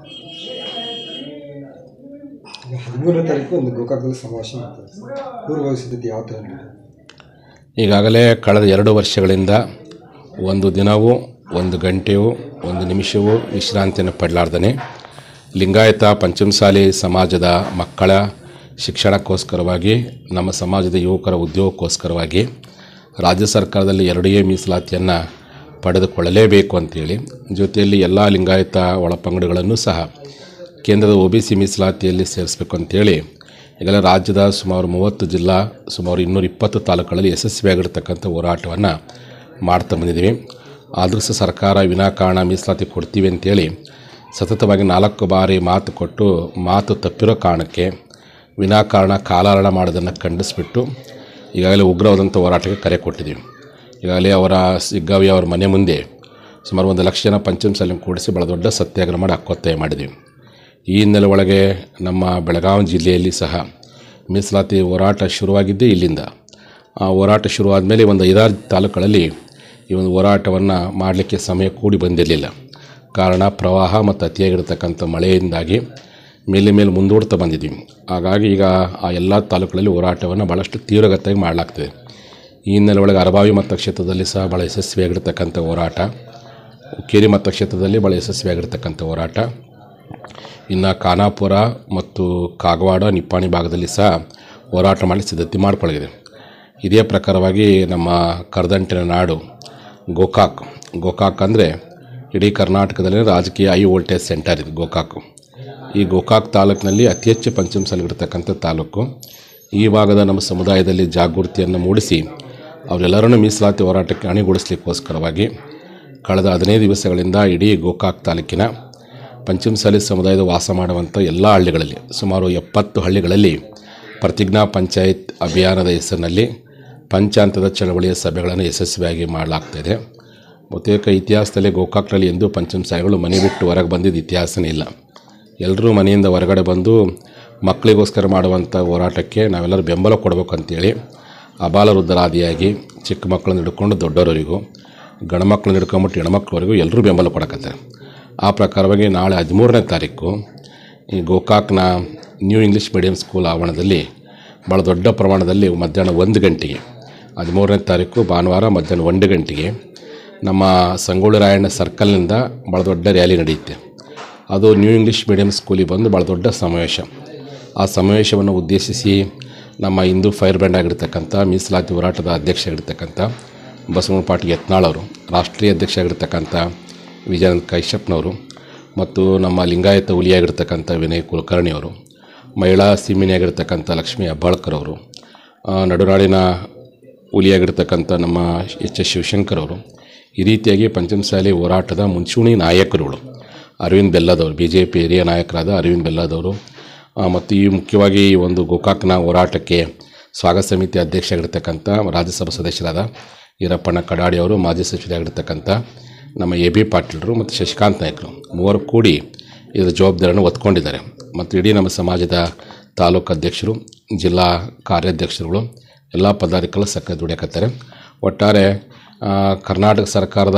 13ನೇ ತಾರೀಕು ಒಂದು ಗೋಕಾಕದಲ್ಲಿ ಸಮಾವೇಶ ಮಾಡ್ತಾರೆ. ಪೂರ್ವ ಸಿದ್ಧತೆ ಯಾವ ಥರ ನಡೀತದೆ? ಈಗಾಗಲೇ ಕಳೆದ 2 ವರ್ಷಗಳಿಂದ ಒಂದು ದಿನವೂ 1 ಗಂಟೆಯೂ 1 ನಿಮಿಷವೂ ವಿಶ್ರಾಂತಿಯನ್ನು ಪಡಲಾರ್ದೇ ಲಿಂಗಾಯತ ಪಂಚಮಸಾಲಿ ಸಮಾಜದ ಮಕ್ಕಳ ಶಿಕ್ಷಣಕ್ಕೋಸ್ಕರವಾಗಿ, ನಮ್ಮ ಸಮಾಜದ ಯುವಕರ ಉದ್ಯೋಗಕ್ಕೋಸ್ಕರವಾಗಿ ರಾಜ್ಯ ಸರ್ಕಾರದಲ್ಲಿ 2A ಮೀಸಲಾತಿಯನ್ನು ಪಡೆದುಕೊಳ್ಳಲೇಬೇಕು ಅಂತೇಳಿ, ಜೊತೆಯಲ್ಲಿ ಎಲ್ಲ ಲಿಂಗಾಯತ ಒಳಪಂಗಡಗಳನ್ನು ಸಹ ಕೇಂದ್ರದ OBC ಮೀಸಲಾತಿಯಲ್ಲಿ ಸೇರಿಸಬೇಕು ಅಂತೇಳಿ ಈಗಲೇ ರಾಜ್ಯದ ಸುಮಾರು 30 ಜಿಲ್ಲಾ, ಸುಮಾರು 220 ತಾಲೂಕುಗಳಲ್ಲಿ ಯಶಸ್ವಿಯಾಗಿರ್ತಕ್ಕಂಥ ಹೋರಾಟವನ್ನು ಮಾಡ್ತಾ ಬಂದಿದ್ದೀವಿ. ಆದರೂ ಸಹ ಸರ್ಕಾರ ವಿನಾಕಾರಣ ಮೀಸಲಾತಿ ಕೊಡ್ತೀವಿ ಅಂತೇಳಿ ಸತತವಾಗಿ 4 ಬಾರಿ ಮಾತು ಕೊಟ್ಟು ಮಾತು ತಪ್ಪಿರೋ ಕಾರಣಕ್ಕೆ ವಿನಾಕಾರಣ ಕಾಲಹರಣ ಮಾಡೋದನ್ನು ಖಂಡಿಸಿಬಿಟ್ಟು ಈಗಾಗಲೇ ಉಗ್ರವಾದಂಥ ಹೋರಾಟಕ್ಕೆ ಕರೆ ಕೊಟ್ಟಿದ್ದೀವಿ. ಈಗಾಗಲೇ ಅವರ ಸಿಗ್ಗಾವಿ ಅವರ ಮನೆ ಮುಂದೆ ಸುಮಾರು 1 ಲಕ್ಷ ಜನ ಪಂಚಮಸಾಲಿ ಕೂಡಿಸಿ ಭಾಳ ದೊಡ್ಡ ಸತ್ಯಾಗ್ರಹ ಮಾಡಿ ಹಕ್ಕೊತ್ತಾಯ ಮಾಡಿದ್ದೀವಿ. ಈ ಹಿನ್ನೆಲೆ ಒಳಗೆ ನಮ್ಮ ಬೆಳಗಾವಿ ಜಿಲ್ಲೆಯಲ್ಲಿ ಸಹ ಮೀಸಲಾತಿ ಹೋರಾಟ ಶುರುವಾಗಿದ್ದೇ ಇಲ್ಲಿಂದ. ಆ ಹೋರಾಟ ಶುರುವಾದ ಮೇಲೆ ಒಂದು 5-6 ತಾಲೂಕುಗಳಲ್ಲಿ ಈ ಒಂದು ಹೋರಾಟವನ್ನು ಮಾಡಲಿಕ್ಕೆ ಸಮಯ ಕೂಡಿ ಬಂದಿರಲಿಲ್ಲ. ಕಾರಣ ಪ್ರವಾಹ ಮತ್ತು ಅತಿಯಾಗಿರ್ತಕ್ಕಂಥ ಮಳೆಯಿಂದಾಗಿ ಮೇಲೆ ಮುಂದೂಡ್ತಾ ಬಂದಿದ್ದೀವಿ. ಹಾಗಾಗಿ ಈಗ ಆ ಎಲ್ಲ ತಾಲೂಕುಗಳಲ್ಲಿ ಹೋರಾಟವನ್ನು ಭಾಳಷ್ಟು ತೀವ್ರಗತಿಯಾಗಿ ಮಾಡಲಾಗ್ತದೆ. ಈ ಹಿನ್ನೆಲೆ ಒಳಗೆ ಅರಬಾವಿ ಮತಕ್ಷೇತ್ರದಲ್ಲಿ ಸಹ ಭಾಳ ಯಶಸ್ವಿಯಾಗಿರ್ತಕ್ಕಂಥ ಹೋರಾಟ, ಹುಕ್ಕೇರಿ ಮತಕ್ಷೇತ್ರದಲ್ಲಿ ಭಾಳ ಯಶಸ್ವಿಯಾಗಿರ್ತಕ್ಕಂಥ ಹೋರಾಟ, ಇನ್ನು ಖಾನಾಪುರ ಮತ್ತು ಕಾಗವಾಡ, ನಿಪ್ಪಾಣಿ ಭಾಗದಲ್ಲಿ ಸಹ ಹೋರಾಟ ಮಾಡಿ ಸಿದ್ಧತೆ ಮಾಡಿಕೊಳ್ಳಿದೆ. ಇದೇ ಪ್ರಕಾರವಾಗಿ ನಮ್ಮ ಕರದಂಟಿನ ನಾಡು ಗೋಕಾಕ್ ಅಂದರೆ ಇಡೀ ಕರ್ನಾಟಕದಲ್ಲಿ ರಾಜಕೀಯ ಹೈ ವೋಲ್ಟೇಜ್ ಸೆಂಟರ್ ಇದು ಗೋಕಾಕು. ಈ ಗೋಕಾಕ್ ತಾಲೂಕಿನಲ್ಲಿ ಅತಿ ಹೆಚ್ಚು ಪಂಚಮಸಾಲಿಗಿರ್ತಕ್ಕಂಥ ತಾಲೂಕು. ಈ ಭಾಗದ ನಮ್ಮ ಸಮುದಾಯದಲ್ಲಿ ಜಾಗೃತಿಯನ್ನು ಮೂಡಿಸಿ ಅವರೆಲ್ಲರನ್ನೂ ಮೀಸಲಾತಿ ಹೋರಾಟಕ್ಕೆ ಅಣಿಗೊಳಿಸಲಿಕ್ಕೋಸ್ಕರವಾಗಿ ಕಳೆದ 15 ದಿವಸಗಳಿಂದ ಇಡೀ ಗೋಕಾಕ್ ತಾಲೂಕಿನ ಪಂಚಮಸಾಲಿ ಸಮುದಾಯದ ವಾಸ ಮಾಡುವಂಥ ಎಲ್ಲ ಹಳ್ಳಿಗಳಲ್ಲಿ, ಸುಮಾರು 70 ಹಳ್ಳಿಗಳಲ್ಲಿ ಪ್ರತಿಜ್ಞಾ ಪಂಚಾಯತ್ ಅಭಿಯಾನದ ಹೆಸರಿನಲ್ಲಿ ಪಂಚಾಂತದ ಚಳವಳಿಯ ಸಭೆಗಳನ್ನು ಯಶಸ್ವಿಯಾಗಿ ಮಾಡಲಾಗ್ತಾಯಿದೆ. ಬಹುತೇಕ ಇತಿಹಾಸದಲ್ಲಿ ಗೋಕಾಕ್ನಲ್ಲಿ ಎಂದೂ ಪಂಚಮಸಾಲಿಗಳು ಮನೆ ಬಿಟ್ಟು ಹೊರಗೆ ಬಂದಿದ್ದು ಇತಿಹಾಸನೇ ಇಲ್ಲ. ಎಲ್ಲರೂ ಮನೆಯಿಂದ ಹೊರಗಡೆ ಬಂದು ಮಕ್ಕಳಿಗೋಸ್ಕರ ಮಾಡುವಂಥ ಹೋರಾಟಕ್ಕೆ ನಾವೆಲ್ಲರೂ ಬೆಂಬಲ ಕೊಡಬೇಕು ಅಂತೇಳಿ ಅಬಾಲ ವೃದ್ಧರಾದಿಯಾಗಿ ಚಿಕ್ಕ ಮಕ್ಕಳನ್ನು ಹಿಡ್ಕೊಂಡು ದೊಡ್ಡವರವರೆಗೂ, ಗಂಡು ಮಕ್ಕಳನ್ನ ಹಿಡ್ಕೊಂಬಿಟ್ಟು ಹೆಣ್ಮಕ್ಳವರೆಗೂ ಎಲ್ಲರೂ ಬೆಂಬಲ ಕೊಡಕತ್ತಾರೆ. ಆ ಪ್ರಕಾರವಾಗಿ ನಾಳೆ 13ನೇ ತಾರೀಕು ಈ ಗೋಕಾಕ್ನ ನ್ಯೂ ಇಂಗ್ಲೀಷ್ ಮೀಡಿಯಂ ಸ್ಕೂಲ್ ಆವರಣದಲ್ಲಿ ಭಾಳ ದೊಡ್ಡ ಪ್ರಮಾಣದಲ್ಲಿ ಮಧ್ಯಾಹ್ನ 1 ಗಂಟೆಗೆ 13ನೇ ತಾರೀಕು ಭಾನುವಾರ ಮಧ್ಯಾಹ್ನ 1 ಗಂಟೆಗೆ ನಮ್ಮ ಸಂಗೊಳ್ಳಿ ರಾಯಣ್ಣ ಸರ್ಕಲ್ನಿಂದ ಭಾಳ ದೊಡ್ಡ ರ್ಯಾಲಿ ನಡೆಯುತ್ತೆ. ಅದು ನ್ಯೂ ಇಂಗ್ಲೀಷ್ ಮೀಡಿಯಂ ಸ್ಕೂಲಿಗೆ ಬಂದು ಭಾಳ ದೊಡ್ಡ ಸಮಾವೇಶ. ಆ ಸಮಾವೇಶವನ್ನು ಉದ್ದೇಶಿಸಿ ನಮ್ಮ ಹಿಂದೂ ಫೈರ್ ಬ್ರ್ಯಾಂಡ್ ಆಗಿರ್ತಕ್ಕಂಥ ಮೀಸಲಾತಿ ಹೋರಾಟದ ಅಧ್ಯಕ್ಷ ಆಗಿರ್ತಕ್ಕಂಥ ಬಸವಣ್ಣ ಪಾಟೀಲ್ ಯತ್ನಾಳ್ ಅವರು, ರಾಷ್ಟ್ರೀಯ ಅಧ್ಯಕ್ಷ ಆಗಿರ್ತಕ್ಕಂಥ ವಿಜಯಾನಂದ ಕೈಶಪ್ಪನವರು ಮತ್ತು ನಮ್ಮ ಲಿಂಗಾಯತ ಹುಲಿಯಾಗಿರ್ತಕ್ಕಂಥ ವಿನಯ್ ಕುಲಕರ್ಣಿ ಅವರು, ಮಹಿಳಾ ಸಿಮ್ಮಿನಿಯಾಗಿರ್ತಕ್ಕಂಥ ಲಕ್ಷ್ಮೀ ಹೆಬ್ಬಾಳ್ಕರ್ ಅವರು, ನಡುನಾಡಿನ ಹುಲಿಯಾಗಿರ್ತಕ್ಕಂಥ ನಮ್ಮ ಎಚ್ ಶಿವಶಂಕರ್ ಅವರು, ಈ ರೀತಿಯಾಗಿ ಪಂಚಮಸಾಲಿ ಹೋರಾಟದ ಮುಂಚೂಣಿ ನಾಯಕರುಗಳು ಅರವಿಂದ್ ಬೆಲ್ಲದವರು, BJP ಹಿರಿಯ ನಾಯಕರಾದ ಅರವಿಂದ್ ಬೆಲ್ಲದವರು, ಮತ್ತು ಈ ಮುಖ್ಯವಾಗಿ ಈ ಒಂದು ಗೋಕಾಕ್ನ ಹೋರಾಟಕ್ಕೆ ಸ್ವಾಗತ ಸಮಿತಿ ಅಧ್ಯಕ್ಷ ಆಗಿರ್ತಕ್ಕಂಥ ರಾಜ್ಯಸಭಾ ಸದಸ್ಯರಾದ ಈರಪ್ಪಣ್ಣ ಕಡಾಡಿ ಅವರು, ಮಾಜಿ ಸಚಿವರಾಗಿರ್ತಕ್ಕಂಥ ನಮ್ಮ AB ಪಾಟೀಲರು ಮತ್ತು ಶಶಿಕಾಂತ್ ನಾಯ್ಕರು ಮೂವರು ಕೂಡಿ ಇದರ ಜವಾಬ್ದಾರಿಯನ್ನು ಹೊತ್ಕೊಂಡಿದ್ದಾರೆ. ಮತ್ತು ಇಡೀ ನಮ್ಮ ಸಮಾಜದ ತಾಲೂಕು ಅಧ್ಯಕ್ಷರು, ಜಿಲ್ಲಾ ಕಾರ್ಯಾಧ್ಯಕ್ಷರುಗಳು, ಎಲ್ಲ ಪದಾಧಿಕಾರಿಗಳು ಸಕ್ಕ ದುಡಿಯಕತ್ತಾರೆ. ಒಟ್ಟಾರೆ ಕರ್ನಾಟಕ ಸರ್ಕಾರದ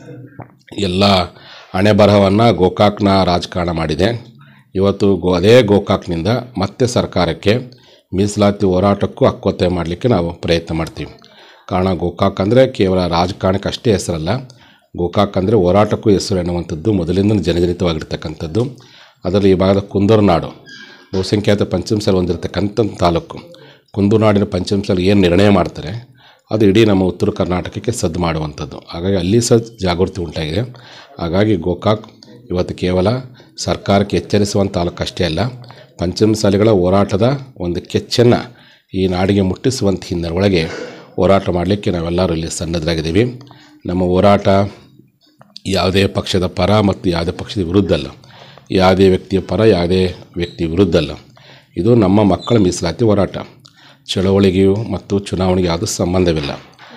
ಎಲ್ಲ ಹಣೆ ಬರಹವನ್ನು ಗೋಕಾಕ್ನ ರಾಜಕಾರಣ ಮಾಡಿದೆ. ಇವತ್ತು ಅದೇ ಗೋಕಾಕ್ನಿಂದ ಮತ್ತೆ ಸರ್ಕಾರಕ್ಕೆ ಮೀಸಲಾತಿ ಹೋರಾಟಕ್ಕೂ ಹಕ್ಕೊತ್ತಾಯ ಮಾಡಲಿಕ್ಕೆ ನಾವು ಪ್ರಯತ್ನ ಮಾಡ್ತೀವಿ. ಕಾರಣ ಗೋಕಾಕ್ ಅಂದರೆ ಕೇವಲ ರಾಜಕಾರಣಕ್ಕೆ ಅಷ್ಟೇ ಹೆಸರಲ್ಲ, ಗೋಕಾಕ್ ಅಂದರೆ ಹೋರಾಟಕ್ಕೂ ಹೆಸರು ಎನ್ನುವಂಥದ್ದು ಮೊದಲಿಂದ ಜನಜನಿತವಾಗಿರ್ತಕ್ಕಂಥದ್ದು. ಅದರಲ್ಲಿ ಈ ಭಾಗದ ಕುಂದೂರುನಾಡು ಬಹುಸಂಖ್ಯಾತ ಪಂಚಮಸಾಲಿ ಹೊಂದಿರತಕ್ಕಂಥ ತಾಲೂಕು. ಕುಂದೂರುನಾಡಿನ ಪಂಚಮಸಾಲಿ ಏನು ನಿರ್ಣಯ ಮಾಡ್ತಾರೆ ಅದು ಇಡೀ ನಮ್ಮ ಉತ್ತರ ಕರ್ನಾಟಕಕ್ಕೆ ಸದ್ದು ಮಾಡುವಂಥದ್ದು. ಹಾಗಾಗಿ ಅಲ್ಲಿ ಸಹ ಜಾಗೃತಿ ಉಂಟಾಗಿದೆ. ಹಾಗಾಗಿ ಗೋಕಾಕ್ ಇವತ್ತು ಕೇವಲ ಸರ್ಕಾರಕ್ಕೆ ಎಚ್ಚರಿಸುವಂಥ ತಾಲೂಕು ಅಷ್ಟೇ ಅಲ್ಲ, ಪಂಚಮಸಾಲಿಗಳ ಹೋರಾಟದ ಒಂದು ಕೆಚ್ಚನ್ನು ಈ ನಾಡಿಗೆ ಮುಟ್ಟಿಸುವಂಥ ಹಿನ್ನೆಲೆ ಒಳಗೆ ಹೋರಾಟ ಮಾಡಲಿಕ್ಕೆ ನಾವೆಲ್ಲರೂ ಇಲ್ಲಿ ಸನ್ನದ್ಧರಾಗಿದ್ದೀವಿ. ನಮ್ಮ ಹೋರಾಟ ಯಾವುದೇ ಪಕ್ಷದ ಪರ ಮತ್ತು ಯಾವುದೇ ಪಕ್ಷದ ವಿರುದ್ಧ ಅಲ್ಲ, ಯಾವುದೇ ವ್ಯಕ್ತಿಯ ಪರ ಯಾವುದೇ ವ್ಯಕ್ತಿ ವಿರುದ್ಧ ಅಲ್ಲ. ಇದು ನಮ್ಮ ಮಕ್ಕಳ ಮೀಸಲಾತಿ ಹೋರಾಟ. ಚಳವಳಿಗೆಯು ಮತ್ತು ಚುನಾವಣೆಗೆ ಯಾವುದೂ ಸಂಬಂಧವಿಲ್ಲ.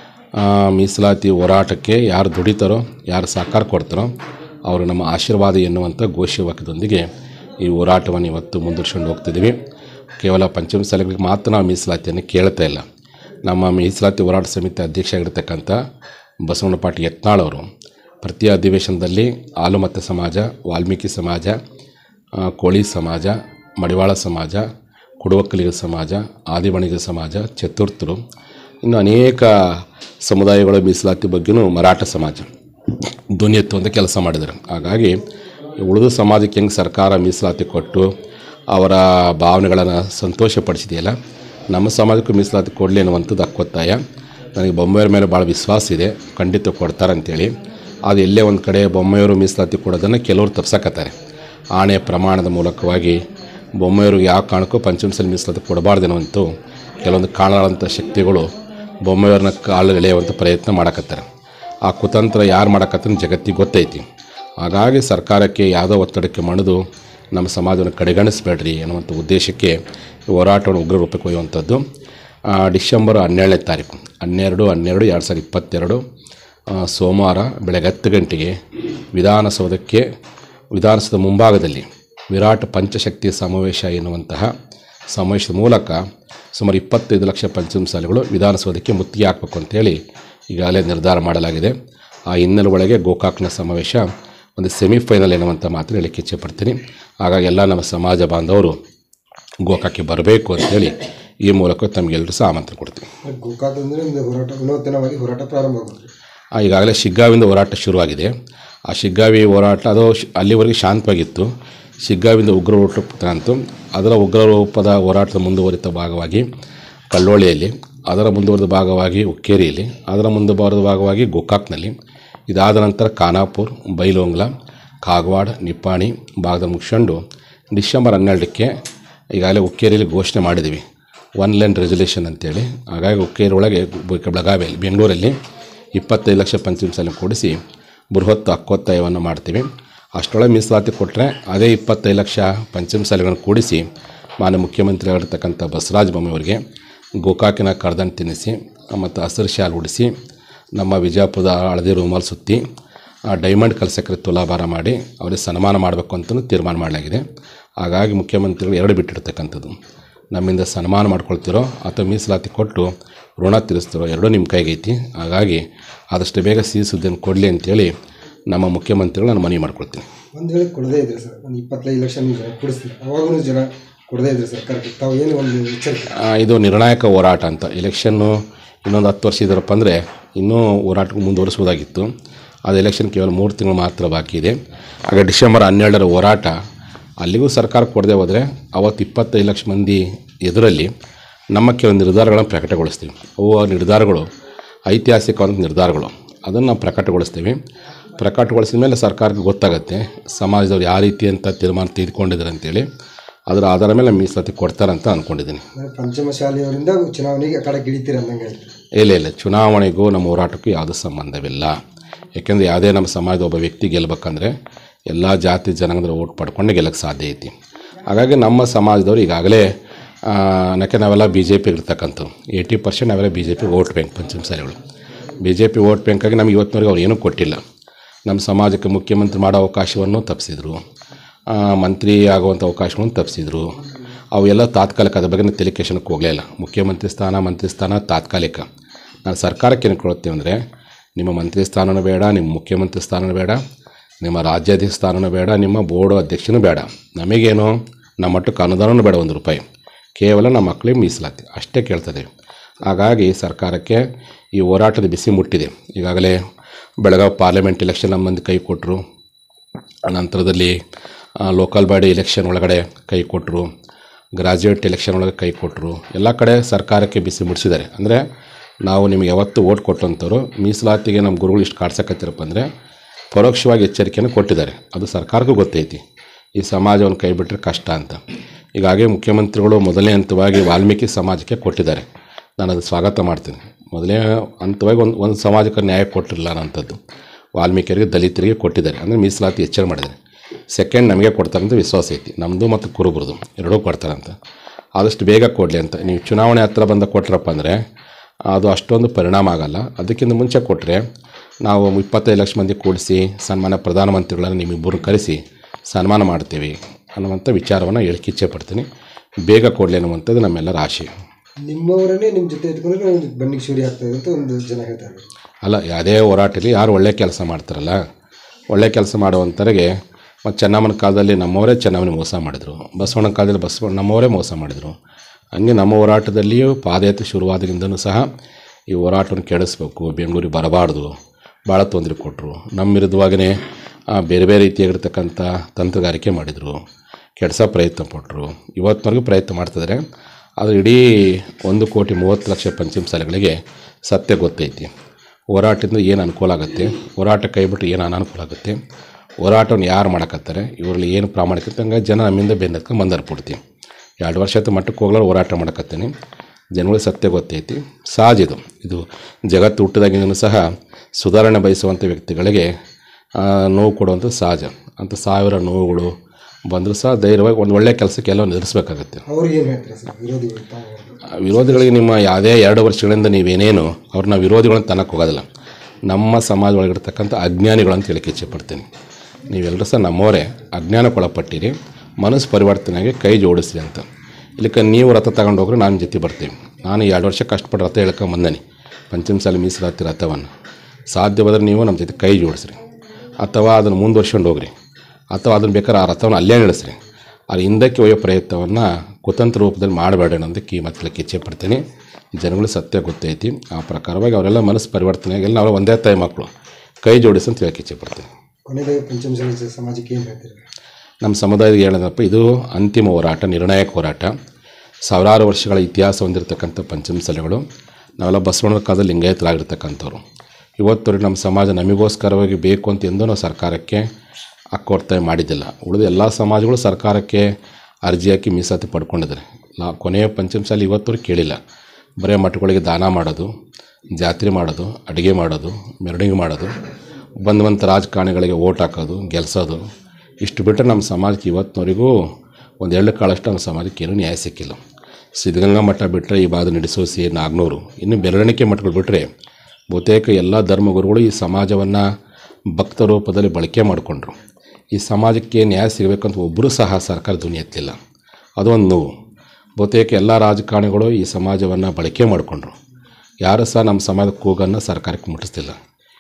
ಮೀಸಲಾತಿ ಹೋರಾಟಕ್ಕೆ ಯಾರು ದುಡಿತಾರೋ, ಯಾರು ಸಹಕಾರ ಕೊಡ್ತಾರೋ ಅವರು ನಮ್ಮ ಆಶೀರ್ವಾದ ಎನ್ನುವಂಥ ಘೋಷವಾಕ್ಯದೊಂದಿಗೆ ಈ ಹೋರಾಟವನ್ನು ಇವತ್ತು ಮುಂದುವರ್ಸ್ಕೊಂಡು ಹೋಗ್ತಿದ್ದೀವಿ. ಕೇವಲ ಪಂಚಮಸಾಲಿಗಳಿಗೆ ಮಾತ್ರ ನಾವು ಮೀಸಲಾತಿಯನ್ನು ಕೇಳ್ತಾ ಇಲ್ಲ. ನಮ್ಮ ಮೀಸಲಾತಿ ಹೋರಾಟ ಸಮಿತಿ ಅಧ್ಯಕ್ಷ ಆಗಿರ್ತಕ್ಕಂಥ ಬಸವಣ್ಣ ಪಾಟೀಲ್ ಯತ್ನಾಳ್ ಅವರು ಪ್ರತಿ ಅಧಿವೇಶನದಲ್ಲಿ ಹಾಲುಮತ ಸಮಾಜ, ವಾಲ್ಮೀಕಿ ಸಮಾಜ, ಕೋಳಿ ಸಮಾಜ, ಮಡಿವಾಳ ಸಮಾಜ, ಕುಡುವಕ್ಕಲಿಗ ಸಮಾಜ, ಆದಿಬಣಿಗ ಸಮಾಜ, ಚತುರ್ಥರು, ಇನ್ನು ಅನೇಕ ಸಮುದಾಯಗಳ ಮೀಸಲಾತಿ ಬಗ್ಗೆಯೂ ಮರಾಠ ಸಮಾಜ ಧ್ವನಿ ಎತ್ತುವಂಥ ಕೆಲಸ ಮಾಡಿದ್ದಾರೆ. ಹಾಗಾಗಿ ಉಳಿದ ಸಮಾಜಕ್ಕೆ ಹೆಂಗೆ ಸರ್ಕಾರ ಮೀಸಲಾತಿ ಕೊಟ್ಟು ಅವರ ಭಾವನೆಗಳನ್ನು ಸಂತೋಷಪಡಿಸಿದೆಯಲ್ಲ, ನಮ್ಮ ಸಮಾಜಕ್ಕೂ ಮೀಸಲಾತಿ ಕೊಡಲಿ ಅನ್ನುವಂಥದ್ದು ಹಕ್ಕೊತ್ತಾಯ. ನನಗೆ ಬೊಮ್ಮೆಯವ್ರ ಮೇಲೆ ಭಾಳ ವಿಶ್ವಾಸ ಇದೆ, ಖಂಡಿತ ಕೊಡ್ತಾರಂತೇಳಿ. ಅದು ಎಲ್ಲೇ ಒಂದು ಕಡೆ ಬೊಮ್ಮೆಯವರು ಮೀಸಲಾತಿ ಕೊಡೋದನ್ನು ಕೆಲವರು ತಪ್ಸಕತ್ತಾರೆ. ಆಣೆ ಪ್ರಮಾಣದ ಮೂಲಕವಾಗಿ ಬೊಮ್ಮೆಯವ್ರಿಗೆ ಯಾವ ಕಾರಣಕ್ಕೂ ಪಂಚಮಸಾಲಿ ಮೀಸಲಾತಿ ಕೊಡಬಾರ್ದೇನೋವಂತೂ ಕೆಲವೊಂದು ಕಾಣಲಾರಂಥ ಶಕ್ತಿಗಳು ಬೊಮ್ಮೆಯವ್ರನ್ನ ಕಾಲು ಎಳೆಯುವಂಥ ಪ್ರಯತ್ನ ಮಾಡಕತ್ತಾರೆ. ಆ ಕುತಂತ್ರ ಯಾರು ಮಾಡಕತ್ತಾರ ಜಗತ್ತಿಗೆ ಗೊತ್ತೈತಿ. ಹಾಗಾಗಿ ಸರ್ಕಾರಕ್ಕೆ ಯಾವುದೋ ಒತ್ತಡಕ್ಕೆ ಮಣಿದು ನಮ್ಮ ಸಮಾಜವನ್ನು ಕಡೆಗಣಿಸಬೇಡ್ರಿ ಅನ್ನುವಂಥ ಉದ್ದೇಶಕ್ಕೆ ಹೋರಾಟವನ್ನು ಉಗ್ರ ರೂಪಕ್ಕೆ ಒಯ್ಯುವಂಥದ್ದು. ಡಿಸೆಂಬರ್ 12ನೇ ತಾರೀಕು 12/12/2022 ಸೋಮವಾರ ಬೆಳಗ್ಗೆ 10 ಗಂಟೆಗೆ ವಿಧಾನಸೌಧದ ಮುಂಭಾಗದಲ್ಲಿ ವಿರಾಟ್ ಪಂಚಶಕ್ತಿ ಸಮಾವೇಶ ಎನ್ನುವಂತಹ ಸಮಾವೇಶದ ಮೂಲಕ ಸುಮಾರು 25 ಲಕ್ಷ ಪಂಚಮಸಾಲಿಗಳು ವಿಧಾನಸೌಧಕ್ಕೆ ಮುತ್ತಿಗೆ ಹಾಕಬೇಕು ಅಂತೇಳಿ ಈಗಾಗಲೇ ನಿರ್ಧಾರ ಮಾಡಲಾಗಿದೆ. ಆ ಹಿನ್ನೆಲೆ ಒಳಗೆ ಗೋಕಾಕ್ನ ಸಮಾವೇಶ ಒಂದು ಸೆಮಿಫೈನಲ್ ಎನ್ನುವಂಥ ಮಾತ್ರ ಹೇಳಿಕ್ಕೆ ಇಚ್ಛೆಪಡ್ತೀನಿ. ಹಾಗಾಗಿ ಎಲ್ಲ ನಮ್ಮ ಸಮಾಜ ಬಾಂಧವರು ಗೋಕಾಕ್ಗೆ ಬರಬೇಕು ಅಂತೇಳಿ ಈ ಮೂಲಕ ತಮಗೆಲ್ಲರೂ ಸಹ ಆಮಂತ್ರಣ ಕೊಡ್ತೀನಿ. ಗೋಕಾಕ್ ಅಂದರೆ ಹೋರಾಟ ವಿನೂತನವಾಗಿ ಹೋರಾಟ ಪ್ರಾರಂಭ ಆಗುತ್ತೆ. ಈಗಾಗಲೇ ಶಿಗ್ಗಾವಿಂದ ಹೋರಾಟ ಶುರುವಾಗಿದೆ. ಆ ಶಿಗ್ಗಾವಿ ಹೋರಾಟ ಅದು ಅಲ್ಲಿವರೆಗೆ ಶಾಂತವಾಗಿತ್ತು. ಶಿಗ್ಗಾವಿಂದ ಉಗ್ರ ರೂಪ ಅಂತೂ ಅದರ ಉಗ್ರ ರೂಪದ ಹೋರಾಟದ ಮುಂದುವರಿದ ಭಾಗವಾಗಿ ಕಳ್ಳೋಳಿಯಲ್ಲಿ, ಅದರ ಮುಂದುವರೆದ ಭಾಗವಾಗಿ ಹುಕ್ಕೇರಿಯಲ್ಲಿ, ಅದರ ಮುಂದುವರೆದ ಭಾಗವಾಗಿ ಗೋಕಾಕ್ನಲ್ಲಿ, ಇದಾದ ನಂತರ ಖಾನಾಪುರ, ಬೈಲೊಂಗ್ಲ, ಕಾಗವಾಡ, ನಿಪ್ಪಾಣಿ ಭಾಗದಲ್ಲಿ ಮುಗಿಸ್ಕೊಂಡು ಡಿಸೆಂಬರ್ 12ಕ್ಕೆ ಈಗಾಗಲೇ ಹುಕ್ಕೇರಿಯಲ್ಲಿ ಘೋಷಣೆ ಮಾಡಿದ್ದೀವಿ 1 ಲೈನ್ ರೆಸಲ್ಯೂಷನ್ ಅಂತೇಳಿ. ಹಾಗಾಗಿ ಹುಕ್ಕೇರಿ ಒಳಗೆ ಬೆಳಗಾವಿಯಲ್ಲಿ, ಬೆಂಗಳೂರಲ್ಲಿ 25 ಲಕ್ಷ ಪಂಚಮಸಾಲಿ ಕೊಡಿಸಿ ಬೃಹತ್ ಹಕ್ಕೊತ್ತಾಯವನ್ನು ಮಾಡ್ತೀವಿ. ಅಷ್ಟರೊಳಗೆ ಮೀಸಲಾತಿ ಕೊಟ್ಟರೆ ಅದೇ 25 ಲಕ್ಷ ಪಂಚಮಸಾಲಿಗಳನ್ನು ಕೂಡಿಸಿ ಮಾನ್ಯ ಮುಖ್ಯಮಂತ್ರಿಗಳಿರ್ತಕ್ಕಂಥ ಬಸವರಾಜ ಬೊಮ್ಮೆಯವರಿಗೆ ಗೋಕಾಕಿನ ಕರ್ದನ್ ತಿನ್ನಿಸಿ ಮತ್ತು ಹಸಿರು ಶಾಲು ಉಡಿಸಿ ನಮ್ಮ ವಿಜಯಪುರದ ಹಳದಿ ರೂಮಾಲ್ ಸುತ್ತಿ ಡೈಮಂಡ್ ಕಲಸಕ್ಕರೆ ತುಲಾಭಾರ ಮಾಡಿ ಅವರಿಗೆ ಸನ್ಮಾನ ಮಾಡಬೇಕು ಅಂತಲೂ ತೀರ್ಮಾನ ಮಾಡಲಾಗಿದೆ. ಹಾಗಾಗಿ ಮುಖ್ಯಮಂತ್ರಿಗಳು ಎರಡು ಬಿಟ್ಟಿರ್ತಕ್ಕಂಥದ್ದು, ನಮ್ಮಿಂದ ಸನ್ಮಾನ ಮಾಡ್ಕೊಳ್ತಿರೋ ಅಥವಾ ಮೀಸಲಾತಿ ಕೊಟ್ಟು ಋಣ ತೀರಿಸ್ತಿರೋ ಎರಡೂ ನಿಮ್ಮ ಕೈಗೈತಿ. ಹಾಗಾಗಿ ಆದಷ್ಟು ಬೇಗ ಸಿಹಿ ಸುದ್ದಿಯನ್ನು ಕೊಡಲಿ ಅಂತೇಳಿ ನಮ್ಮ ಮುಖ್ಯಮಂತ್ರಿಗಳು ನಾನು ಮನವಿ ಮಾಡ್ಕೊಳ್ತೀನಿ. ಒಂದು ವೇಳೆ ಕೊಡದೇ ಇದ್ರೆ ಸರ್, ಒಂದು 25 ಲಕ್ಷ ನೀವು ಕೊಡಿಸ್ತೀವಿ, ಅವಾಗೂ ಜನ ಕೊಡದೇ ಇದ್ರೆ ಸರ್ಕಾರಕ್ಕೆ ತಾವು ಏನು ಒಂದು ಎಚ್ಚರಿಕೆ? ಇದು ನಿರ್ಣಾಯಕ ಹೋರಾಟ ಅಂತ. ಎಲೆಕ್ಷನ್ನು ಇನ್ನೊಂದು 10 ವರ್ಷ ಇದ್ದಾರಪ್ಪ ಅಂದರೆ ಇನ್ನೂ ಹೋರಾಟಕ್ಕೆ ಮುಂದುವರಿಸುವುದಾಗಿತ್ತು. ಅದು ಎಲೆಕ್ಷನ್ ಕೇವಲ 3 ತಿಂಗಳು ಮಾತ್ರ ಬಾಕಿ ಇದೆ. ಆಗ ಡಿಸೆಂಬರ್ 12ರ ಹೋರಾಟ ಅಲ್ಲಿಗೂ ಸರ್ಕಾರ ಕೊಡದೆ ಹೋದರೆ ಅವತ್ತು 25 ಲಕ್ಷ ಮಂದಿ ಎದುರಲ್ಲಿ ನಮ್ಮ ಕೆಲವು ನಿರ್ಧಾರಗಳನ್ನು ಪ್ರಕಟಗೊಳಿಸ್ತೀವಿ. ಅವು ನಿರ್ಧಾರಗಳು ಐತಿಹಾಸಿಕವಾದ ನಿರ್ಧಾರಗಳು, ಅದನ್ನು ನಾವು ಪ್ರಕಟಗೊಳಿಸ್ತೀವಿ. ಪ್ರಕಟಗೊಳಿಸಿದ ಮೇಲೆ ಸರ್ಕಾರಕ್ಕೆ ಗೊತ್ತಾಗುತ್ತೆ ಸಮಾಜದವ್ರು ಯಾವ ರೀತಿ ಅಂತ ತೀರ್ಮಾನ ತೆಗೆದುಕೊಂಡಿದ್ದಾರೆ ಅಂತೇಳಿ. ಅದರ ಆಧಾರ ಮೇಲೆ ಮೀಸಲಾತಿ ಕೊಡ್ತಾರಂತ ಅಂದ್ಕೊಂಡಿದ್ದೀನಿ. ಪಂಚಮಸಾಲಿಯವರಿಂದ ಚುನಾವಣೆಗೆ ಕಡೆ ಗಿಳಿತೀರ ಅಂದಂಗೆ? ಇಲ್ಲ, ಚುನಾವಣೆಗೂ ನಮ್ಮ ಹೋರಾಟಕ್ಕೂ ಯಾವುದೂ ಸಂಬಂಧವಿಲ್ಲ. ಯಾಕೆಂದರೆ ಯಾವುದೇ ನಮ್ಮ ಸಮಾಜದ ಒಬ್ಬ ವ್ಯಕ್ತಿ ಗೆಲ್ಲಬೇಕಂದ್ರೆ ಎಲ್ಲ ಜಾತಿ ಜನಾಂಗದ ಓಟ್ ಪಡ್ಕೊಂಡು ಗೆಲ್ಲಕ್ಕೆ ಸಾಧ್ಯ ಐತಿ. ಹಾಗಾಗಿ ನಮ್ಮ ಸಮಾಜದವ್ರು ಈಗಾಗಲೇ ನಾವೆಲ್ಲ BJP ಇರ್ತಕ್ಕಂಥವು 80% ನಾವೆಲ್ಲ BJP ವೋಟ್ ಬ್ಯಾಂಕ್. ಪಂಚಮಸಾಲಿಗಳು BJP ವೋಟ್ ಬ್ಯಾಂಕಾಗಿ ನಮಗೆ ಇವತ್ತಿನವರೆಗೆ ಅವ್ರು ಏನೂ ಕೊಟ್ಟಿಲ್ಲ. ನಮ್ಮ ಸಮಾಜಕ್ಕೆ ಮುಖ್ಯಮಂತ್ರಿ ಮಾಡೋ ಅವಕಾಶವನ್ನು ತಪ್ಪಿಸಿದ್ರು, ಮಂತ್ರಿ ಆಗುವಂಥ ಅವಕಾಶವನ್ನು ತಪ್ಪಿಸಿದ್ರು. ಅವೆಲ್ಲ ತಾತ್ಕಾಲಿಕ, ಅದ್ರ ಬಗ್ಗೆ ತಲೆ ಕೆಡಿಸ್ಕೊಳ್ಳೋಕೆ ಹೋಗಲಿಲ್ಲ. ಮುಖ್ಯಮಂತ್ರಿ ಸ್ಥಾನ, ಮಂತ್ರಿ ಸ್ಥಾನ ತಾತ್ಕಾಲಿಕ. ನಾನು ಸರ್ಕಾರಕ್ಕೆ ಏನು ಕೊಡುತ್ತೇವೆ ಅಂದರೆ, ನಿಮ್ಮ ಮಂತ್ರಿ ಸ್ಥಾನನೂ ಬೇಡ, ನಿಮ್ಮ ಮುಖ್ಯಮಂತ್ರಿ ಸ್ಥಾನನೂ ಬೇಡ, ನಿಮ್ಮ ರಾಜ್ಯಾಧ್ಯಕ್ಷ ಸ್ಥಾನನೂ ಬೇಡ, ನಿಮ್ಮ ಬೋರ್ಡು ಅಧ್ಯಕ್ಷನೂ ಬೇಡ. ನಮಗೇನು ನಮ್ಮ ಮಟ್ಟಕ್ಕೆ ಅನುದಾನವೂ ಬೇಡ, 1 ರೂಪಾಯಿ. ಕೇವಲ ನಮ್ಮ ಮಕ್ಕಳಿಗೆ ಮೀಸಲಾತಿ ಅಷ್ಟೇ ಕೇಳ್ತದೇವೆ. ಹಾಗಾಗಿ ಸರ್ಕಾರಕ್ಕೆ ಈ ಹೋರಾಟದ ಬಿಸಿ ಮುಟ್ಟಿದೆ. ಈಗಾಗಲೇ ಬೆಳಗಾವಿ ಪಾರ್ಲಿಮೆಂಟ್ ಎಲೆಕ್ಷನ್ ನಮ್ಮ ಮಂದಿ ಕೈ ಕೊಟ್ಟರು, ನಂತರದಲ್ಲಿ ಲೋಕಲ್ ಬಾಡಿ ಎಲೆಕ್ಷನ್ ಒಳಗಡೆ ಕೈ ಕೊಟ್ಟರು, ಗ್ರಾಜ್ಯುಯೇಟ್ ಎಲೆಕ್ಷನ್ ಒಳಗೆ ಕೈ ಕೊಟ್ಟರು. ಎಲ್ಲ ಕಡೆ ಸರ್ಕಾರಕ್ಕೆ ಬಿಸಿ ಮುಟ್ಟಿಸಿದ್ದಾರೆ. ಅಂದರೆ ನಾವು ನಿಮಗೆ ಯಾವತ್ತು ಓಟ್ ಕೊಟ್ಟಂಥವ್ರು ಮೀಸಲಾತಿಗೆ ನಮ್ಮ ಗುರುಗಳು ಇಷ್ಟು ಕಾಡ್ಸಕತ್ತಿರಪ್ಪ ಅಂದರೆ ಪರೋಕ್ಷವಾಗಿ ಎಚ್ಚರಿಕೆಯನ್ನು ಕೊಟ್ಟಿದ್ದಾರೆ. ಅದು ಸರ್ಕಾರಕ್ಕೂ ಗೊತ್ತೈತಿ ಈ ಸಮಾಜವನ್ನು ಕೈ ಬಿಟ್ಟರೆ ಕಷ್ಟ ಅಂತ. ಹೀಗಾಗಿ ಮುಖ್ಯಮಂತ್ರಿಗಳು ಮೊದಲನೇ ಹಂತವಾಗಿ ವಾಲ್ಮೀಕಿ ಸಮಾಜಕ್ಕೆ ಕೊಟ್ಟಿದ್ದಾರೆ. ನಾನು ಅದು ಸ್ವಾಗತ ಮಾಡ್ತೀನಿ. ಮೊದಲನೇ ಹಂತವಾಗಿ ಒಂದು ಸಮಾಜಕ್ಕೆ ನ್ಯಾಯ ಕೊಟ್ಟಿರಲ್ಲ ಅನ್ನೋಂಥದ್ದು ವಾಲ್ಮೀಕಿಯರಿಗೆ, ದಲಿತರಿಗೆ ಕೊಟ್ಟಿದ್ದಾರೆ. ಅಂದರೆ ಮೀಸಲಾತಿ ಹೆಚ್ಚಳ ಮಾಡಿದ್ದಾರೆ. ಸೆಕೆಂಡ್ ನಮಗೆ ಕೊಡ್ತಾರಂತ ವಿಶ್ವಾಸ ಐತಿ, ನಮ್ಮದು ಮತ್ತು ಕುರುಬರದು ಎರಡೂ ಕೊಡ್ತಾರಂತ. ಆದಷ್ಟು ಬೇಗ ಕೊಡಲಿ ಅಂತ. ನೀವು ಚುನಾವಣೆ ಹತ್ರ ಬಂದ ಕೊಟ್ರಪ್ಪ ಅಂದರೆ ಅದು ಅಷ್ಟೊಂದು ಪರಿಣಾಮ ಆಗಲ್ಲ. ಅದಕ್ಕಿಂತ ಮುಂಚೆ ಕೊಟ್ಟರೆ ನಾವು 25 ಲಕ್ಷ ಮಂದಿ ಕೂಡಿಸಿ ಸನ್ಮಾನ್ಯ ಪ್ರಧಾನಮಂತ್ರಿಗಳನ್ನು ನಿಮ್ಮಿಬ್ಬರು ಕರೆಸಿ ಸನ್ಮಾನ ಮಾಡ್ತೀವಿ ಅನ್ನುವಂಥ ವಿಚಾರವನ್ನು ಹೇಳಿಕೆ ಇಚ್ಛೆ ಪಡ್ತೀನಿ. ಬೇಗ ಕೊಡಲಿ ಅನ್ನುವಂಥದ್ದು ನಮ್ಮೆಲ್ಲರ ಆಶೆ. ನಿಮ್ಮವರನ್ನೇ ನಿಮ್ಮ ಜೊತೆ ಇಟ್ಕೊಂಡ್ರೆ ಒಂದು ಬನ್ನಿಗೆ ಶೂರಿ ಆಗ್ತದೆ ಅಂತ ಒಂದು ಜನ ಹೇಳ್ತಾರೆ. ಅಲ್ಲ, ಯಾವುದೇ ಹೋರಾಟದಲ್ಲಿ ಯಾರು ಒಳ್ಳೆ ಕೆಲಸ ಮಾಡ್ತಾರಲ್ಲ, ಒಳ್ಳೆ ಕೆಲಸ ಮಾಡುವಂಥವ್ರಿಗೆ ಮತ್ತು ಚೆನ್ನಮ್ಮನ ಕಾಲದಲ್ಲಿ ನಮ್ಮವರೇ ಚೆನ್ನಮ್ಮನ ಮೋಸ ಮಾಡಿದರು, ಬಸವಣ್ಣನ ಕಾಲದಲ್ಲಿ ನಮ್ಮವರೇ ಮೋಸ ಮಾಡಿದರು. ಹಂಗೆ ನಮ್ಮ ಹೋರಾಟದಲ್ಲಿಯೂ ಪಾದಯಾತ್ರೆ ಶುರುವಾದಾಗಿಂದನೂ ಸಹ ಈ ಹೋರಾಟವನ್ನು ಕೆಡಿಸ್ಬೇಕು, ಬೆಂಗಳೂರಿಗೆ ಬರಬಾರ್ದು, ಭಾಳ ತೊಂದರೆ ಕೊಟ್ಟರು. ನಮ್ಮ ವಿರುದ್ಧವಾಗಿಯೇ ಬೇರೆ ಬೇರೆ ರೀತಿಯಾಗಿರ್ತಕ್ಕಂಥ ತಂತ್ರಗಾರಿಕೆ ಮಾಡಿದರು, ಕೆಡಿಸೋ ಪ್ರಯತ್ನ ಪಟ್ಟರು. ಇವತ್ತಿನವರೆಗೂ ಪ್ರಯತ್ನ ಮಾಡ್ತಿದ್ದಾರೆ. ಆದರೆ ಇಡೀ 1,30,00,000 ಪಂಚಮ ಶಾಲೆಗಳಿಗೆ ಸತ್ಯ ಗೊತ್ತೈತಿ. ಹೋರಾಟದಿಂದ ಏನು ಅನುಕೂಲ ಆಗುತ್ತೆ, ಹೋರಾಟ ಕೈ ಬಿಟ್ಟು ಏನು ಅನಾನುಕೂಲ ಆಗುತ್ತೆ, ಹೋರಾಟವನ್ನು ಯಾರು ಮಾಡಕತ್ತಾರೆ, ಇವರಲ್ಲಿ ಏನು ಪ್ರಾಮಾಣಿಕತೆ, ಹಂಗಾಗಿ ಜನ ನಮ್ಮಿಂದ ಬೆನ್ನತ್ಕೊಂಡು ಬಂದರ್ಬಿಡ್ತೀವಿ. 2 ವರ್ಷ ಆಯ್ತು ಮಟ್ಟಕ್ಕೆ ಹೋಗ್ಲಾರ ಹೋರಾಟ ಮಾಡಕತ್ತೀನಿ. ಜನಗಳಿಗೆ ಸತ್ಯ ಗೊತ್ತೈತಿ. ಸಹಜ ಇದು ಜಗತ್ತು ಹುಟ್ಟಿದಾಗಿಂದನೂ ಸಹ ಸುಧಾರಣೆ ಬಯಸುವಂಥ ವ್ಯಕ್ತಿಗಳಿಗೆ ನೋವು ಕೊಡುವಂಥ ಸಹಜ. ಅಂಥ 1000 ನೋವುಗಳು ಬಂದರೂ ಸಹ ಧೈರ್ಯವಾಗಿ ಒಂದು ಒಳ್ಳೆಯ ಕೆಲಸಕ್ಕೆ ಎಲ್ಲ ನಿಲ್ಲಿಸಬೇಕಾಗತ್ತೆ. ಅವ್ರಿಗೆ ಏನು ಹೇಳ್ತಾರೆ ಸರ್ ವಿರೋಧಿಗಳಿಗೆ? ನಿಮ್ಮ ಯಾವುದೇ 2 ವರ್ಷಗಳಿಂದ ನೀವೇನೇನು ಅವ್ರನ್ನ ವಿರೋಧಿಗಳನ್ನ ತನ್ನಕ್ಕೆ ಹೋಗೋದಿಲ್ಲ. ನಮ್ಮ ಸಮಾಜ ಒಳಗಿರ್ತಕ್ಕಂಥ ಅಜ್ಞಾನಿಗಳು ಅಂತ ಹೇಳಕ್ಕೆ ಇಚ್ಛೆಪಡ್ತೀನಿ. ನೀವೆಲ್ಲರೂ ಸಹ ನಮ್ಮವರೇ, ಅಜ್ಞಾನಕ್ಕೊಳಪಟ್ಟಿರಿ, ಮನಸ್ಸು ಪರಿವರ್ತನೆಯಾಗಿ ಕೈ ಜೋಡಿಸ್ರಿ ಅಂತ. ಇಲ್ಲಿಕ್ಕೆ ನೀವು ರಥ ತಗೊಂಡು ಹೋಗ್ರಿ, ನಾನು ಜೊತೆ ಬರ್ತೀವಿ. ನಾನು 2 ವರ್ಷ ಕಷ್ಟಪಟ್ಟು ರಥ ಹೇಳ್ಕೊಂಬಂದೇನೆ, ಪಂಚಮಸಾಲಿ ಮೀಸಲಾತಿ ರಥವನ್ನು. ಸಾಧ್ಯವಾದರೆ ನೀವು ನಮ್ಮ ಜೊತೆ ಕೈ ಜೋಡಿಸ್ರಿ, ಅಥವಾ ಅದನ್ನು ಮುಂದುವರ್ಸ್ಕೊಂಡು ಹೋಗ್ರಿ, ಅಥವಾ ಅದನ್ನು ಬೇಕಾದ್ರೆ ಆ ರಥವನ್ನು ಅಲ್ಲೇ ನಿಲ್ಲಿಸ್ರಿ. ಅದು ಹಿಂದಕ್ಕೆ ಒಯ್ಯೋ ಪ್ರಯತ್ನವನ್ನು ಕುತಂತ್ರ ರೂಪದಲ್ಲಿ ಮಾಡಬೇಡ ಅನ್ನೋದಕ್ಕೆ ಈ ಮಾತುಗಳಿಗೆ ಇಚ್ಛೆ ಪಡ್ತೀನಿ. ಜನಗಳು ಸತ್ಯ ಗೊತ್ತೈತಿ. ಆ ಪ್ರಕಾರವಾಗಿ ಅವರೆಲ್ಲ ಮನಸ್ಸು ಪರಿವರ್ತನೆಯಾಗಿ ಎಲ್ಲ ನಾವು ಒಂದೇ ತಾಯಿ ಮಕ್ಕಳು, ಕೈ ಜೋಡಿಸಿ ಅಂತ ಹೇಳಕ್ಕೆ ಇಚ್ಛೆ ಪಡ್ತೀನಿ. ಕೊನೆಯದಾಗಿ ಪಂಚಮಸಾಲಿ ಸಮಾಜಕ್ಕೆ ಏನು ಹೇಳ್ತೀರಿ? ನಮ್ಮ ಸಮುದಾಯಕ್ಕೆ ಹೇಳೋದಪ್ಪ, ಇದು ಅಂತಿಮ ಹೋರಾಟ, ನಿರ್ಣಾಯಕ ಹೋರಾಟ. ಸಾವಿರಾರು ವರ್ಷಗಳ ಇತಿಹಾಸ ಹೊಂದಿರತಕ್ಕಂಥ ಪಂಚಮಸಾಲಿಗಳು. ನಾವೆಲ್ಲ ಬಸವಣ್ಣನ ಕಾಲದಲ್ಲಿ ಲಿಂಗಾಯತರಾಗಿರ್ತಕ್ಕಂಥವ್ರು. ಇವತ್ತವರೆಗೆ ನಮ್ಮ ಸಮಾಜ ನಮಗೋಸ್ಕರವಾಗಿ ಬೇಕು ಅಂತ ಎಂದೂ ನಾವು ಸರ್ಕಾರಕ್ಕೆ ಒತ್ತಾಯ ಮಾಡಿದ್ದಿಲ್ಲ. ಉಳಿದ ಎಲ್ಲ ಸಮಾಜಗಳು ಸರ್ಕಾರಕ್ಕೆ ಅರ್ಜಿ ಹಾಕಿ ಮೀಸಲಾತಿ ಪಡ್ಕೊಂಡಿದ್ದಾರೆ. ಕೊನೆಯ ಪಂಚಮಸಾಲಿ ಇವತ್ತವರೆಗೆ ಕೇಳಿಲ್ಲ. ಬರೀ ಮಠಗಳಿಗೆ ದಾನ ಮಾಡೋದು, ಜಾತ್ರೆ ಮಾಡೋದು, ಅಡುಗೆ ಮಾಡೋದು, ಮೆರವಣಿಗೆ ಮಾಡೋದು, ಬಂಧುವಂಥ ರಾಜಕಾರಣಿಗಳಿಗೆ ಓಟ್ ಹಾಕೋದು, ಗೆಲ್ಸೋದು, ಇಷ್ಟು ಬಿಟ್ಟರೆ ನಮ್ಮ ಸಮಾಜಕ್ಕೆ ಇವತ್ತಿನವರೆಗೂ ಒಂದು 2 ಕಾಲಷ್ಟು ನಮ್ಮ ಸಮಾಜಕ್ಕೆ ಏನೂ ನ್ಯಾಯ ಸಿಕ್ಕಿಲ್ಲ. ಸಿದ್ಧಗಂಗಾ ಮಠ ಬಿಟ್ಟರೆ ಈ ಬಾದ ನಡೆಸೋಸಿ, ನಾಗನೂರು, ಇನ್ನು ಬೆರಳಿಕೆ ಮಠಗಳು ಬಿಟ್ಟರೆ ಬಹುತೇಕ ಎಲ್ಲ ಧರ್ಮಗುರುಗಳು ಈ ಸಮಾಜವನ್ನು ಭಕ್ತ ರೂಪದಲ್ಲಿ ಬಳಕೆ ಮಾಡಿಕೊಂಡ್ರು. ಈ ಸಮಾಜಕ್ಕೆ ನ್ಯಾಯ ಸಿಗಬೇಕಂತ ಒಬ್ಬರೂ ಸಹ ಸರ್ಕಾರ ಧ್ವನಿ ಎತ್ತಲಿಲ್ಲ. ಅದೊಂದು ನೋವು. ಬಹುತೇಕ ಎಲ್ಲ ರಾಜಕಾರಣಿಗಳು ಈ ಸಮಾಜವನ್ನು ಬಳಕೆ ಮಾಡಿಕೊಂಡ್ರು. ಯಾರು ಸಹ ನಮ್ಮ ಸಮಾಜದ ಕೂಗನ್ನು ಸರ್ಕಾರಕ್ಕೆ ಮುಟ್ಟಿಸ್ತಿಲ್ಲ.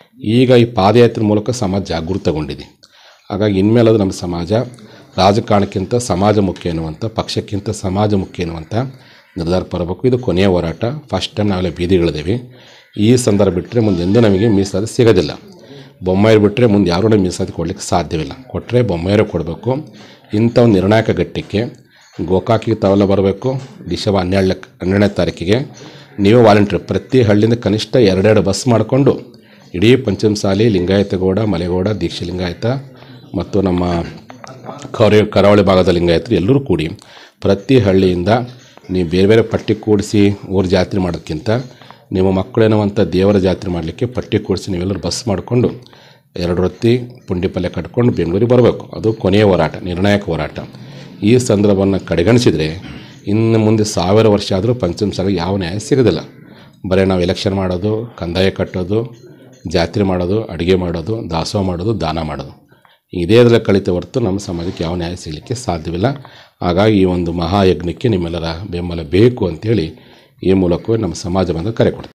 ಈಗ ಈ ಪಾದಯಾತ್ರೆ ಮೂಲಕ ಸಮಾಜ ಜಾಗೃತಗೊಂಡಿದೆ. ಹಾಗಾಗಿ ಇನ್ಮೇಲೆ ಅದು ನಮ್ಮ ಸಮಾಜ ರಾಜಕಾರಣಕ್ಕಿಂತ ಸಮಾಜ ಮುಖ್ಯ ಎನ್ನುವಂಥ, ಪಕ್ಷಕ್ಕಿಂತ ಸಮಾಜ ಮುಖ್ಯ ಎನ್ನುವಂಥ ನಿರ್ಧಾರಕ್ಕೆ ಬರಬೇಕು. ಇದು ಕೊನೆಯ ಹೋರಾಟ. ಫಸ್ಟ್ ಟೈಮ್ ನಾವೆಲ್ಲ ಬೀದಿಗಳಿದ್ದೇವೆ. ಈ ಸಂದರ್ಭ ಬಿಟ್ಟರೆ ಮುಂದೆ ಎಂದೂ ನಮಗೆ ಮೀಸಲಾತಿ ಸಿಗೋದಿಲ್ಲ. ಬೊಮ್ಮಾಯಿರು ಬಿಟ್ಟರೆ ಮುಂದೆ ಯಾರೂ ನಮಗೆ ಮೀಸಲಾತಿ ಕೊಡಲಿಕ್ಕೆ ಸಾಧ್ಯವಿಲ್ಲ. ಕೊಟ್ಟರೆ ಬೊಮ್ಮಾಯಿರೇ ಕೊಡಬೇಕು. ಇಂಥ ಒಂದು ನಿರ್ಣಾಯಕ ಘಟ್ಟಕ್ಕೆ ಗೋಕಾಕಿಗೆ ತಾವೆಲ್ಲ ಬರಬೇಕು. ಡಿಸೆಂಬರ್ 12ನೇ ತಾರೀಕಿಗೆ ನೀವೇ ವಾಲಂಟಿಯರ್, ಪ್ರತಿ ಹಳ್ಳಿಯಿಂದ ಕನಿಷ್ಠ 2 ಬಸ್ ಮಾಡಿಕೊಂಡು ಇಡೀ ಪಂಚಮಸಾಲಿ, ಲಿಂಗಾಯತಗೌಡ, ಮಲೆಗೌಡ, ದೀಕ್ಷೆ ಲಿಂಗಾಯತ ಮತ್ತು ನಮ್ಮ ಕರಾವಳಿ ಭಾಗದ ಲಿಂಗಾಯತರು ಎಲ್ಲರೂ ಕೂಡಿ ಪ್ರತಿ ಹಳ್ಳಿಯಿಂದ ನೀವು ಬೇರೆ ಬೇರೆ ಪಟ್ಟಿ ಕೂಡಿಸಿ ಊರ ಜಾತ್ರೆ ಮಾಡೋದಕ್ಕಿಂತ ನಿಮ್ಮ ಮಕ್ಕಳೇನೋವಂಥ ದೇವರ ಜಾತ್ರೆ ಮಾಡಲಿಕ್ಕೆ ಪಟ್ಟಿ ಕೂಡಿಸಿ ನೀವೆಲ್ಲರೂ ಬಸ್ ಮಾಡಿಕೊಂಡು 2 ರೊತ್ತಿ ಪುಂಡಿ ಪಲ್ಯ ಕಟ್ಕೊಂಡು ಬೆಂಗಳೂರಿಗೆ ಬರಬೇಕು. ಅದು ಕೊನೆಯ ಹೋರಾಟ, ನಿರ್ಣಾಯಕ ಹೋರಾಟ. ಈ ಸಂದರ್ಭವನ್ನು ಕಡೆಗಣಿಸಿದರೆ ಇನ್ನು ಮುಂದೆ 1000 ವರ್ಷ ಆದರೂ ಪಂಚಮಸಾಲಿಗೆ ಯಾವ ನ್ಯಾಯ ಸಿಗೋದಿಲ್ಲ. ಬರೀ ನಾವು ಎಲೆಕ್ಷನ್ ಮಾಡೋದು, ಕಂದಾಯ ಕಟ್ಟೋದು, ಜಾತ್ರೆ ಮಾಡೋದು, ಅಡುಗೆ ಮಾಡೋದು, ದಾಸೋಹ ಮಾಡೋದು, ದಾನ ಮಾಡೋದು, ಇದೇ ಅದರಲ್ಲಿ ಕಳಿತ ಹೊರತು ನಮ್ಮ ಸಮಾಜಕ್ಕೆ ಯಾವ ನ್ಯಾಯ ಸಿಗಲಿಕ್ಕೆ ಸಾಧ್ಯವಿಲ್ಲ. ಹಾಗಾಗಿ ಈ ಒಂದು ಮಹಾಯಜ್ಞಕ್ಕೆ ನಿಮ್ಮೆಲ್ಲರ ಬೆಂಬಲ ಬೇಕು ಅಂಥೇಳಿ ಈ ಮೂಲಕವೇ ನಮ್ಮ ಸಮಾಜ ಬಂದು ಕರೆ ಕೊಡ್ತೀವಿ.